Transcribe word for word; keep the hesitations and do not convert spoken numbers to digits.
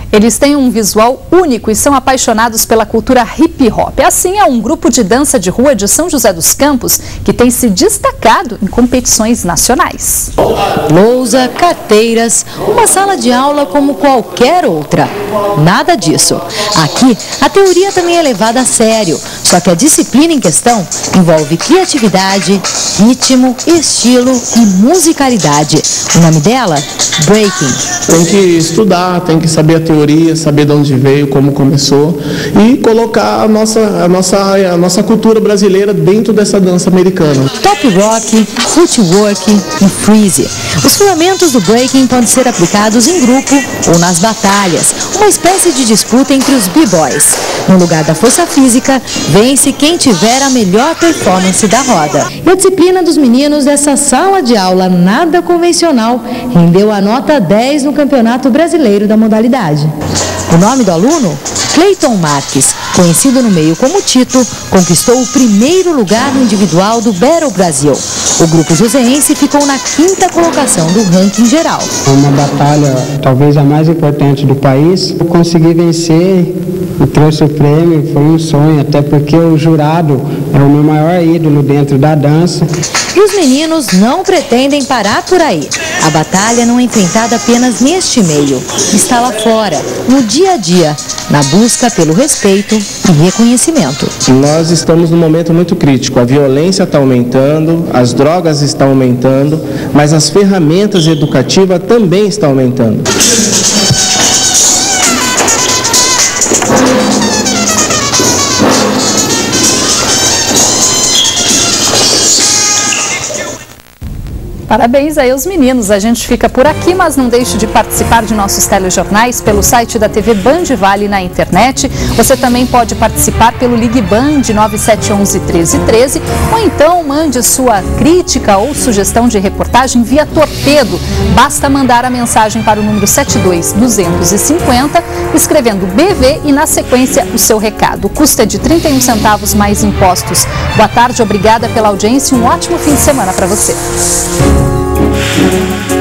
Eles têm um visual único e são apaixonados pela cultura hip hop. Assim, é um grupo de dança de rua de São José dos Campos que tem se destacado em competições nacionais. Lousa, carteiras, uma sala de aula como qualquer outra. Nada disso. Aqui, a teoria também é levada a sério, só que a disciplina em questão envolve criatividade, ritmo, estilo e musicalidade. O nome dela? Breaking. Tem que estudar, tem que saber a teoria, saber de onde veio, como começou e colocar a nossa, a nossa, a nossa cultura brasileira dentro dessa dança americana. Top rock, footwork e freeze. Os fundamentos do breaking podem ser aplicados em grupo ou nas batalhas, uma espécie de disputa entre os b-boys. No lugar da força física, vence quem tiver a melhor performance da roda. E a disciplina dos meninos dessa sala de aula nada convencional rendeu a nota dez no Campeonato Brasileiro da modalidade. O nome do aluno? Cleiton Marques, conhecido no meio como Tito, conquistou o primeiro lugar no individual do Battle Brasil. O grupo joseense ficou na quinta colocação do ranking geral. Uma batalha talvez a mais importante do país. Eu consegui vencer e trouxe o prêmio, foi um sonho, até porque o jurado é o meu maior ídolo dentro da dança. E os meninos não pretendem parar por aí. A batalha não é enfrentada apenas neste meio, está lá fora, no dia a dia, na busca pelo respeito e reconhecimento. Nós estamos num momento muito crítico. A violência está aumentando, as drogas estão aumentando, mas as ferramentas educativas também estão aumentando. Parabéns aí aos meninos. A gente fica por aqui, mas não deixe de participar de nossos telejornais pelo site da T V Band Vale na internet. Você também pode participar pelo Ligue Band nove sete um um, três um três ou então mande sua crítica ou sugestão de reportagem via torpedo. Basta mandar a mensagem para o número sete dois dois cinco zero, escrevendo B V e na sequência o seu recado. O custo é de trinta e um centavos mais impostos. Boa tarde, obrigada pela audiência e um ótimo fim de semana para você.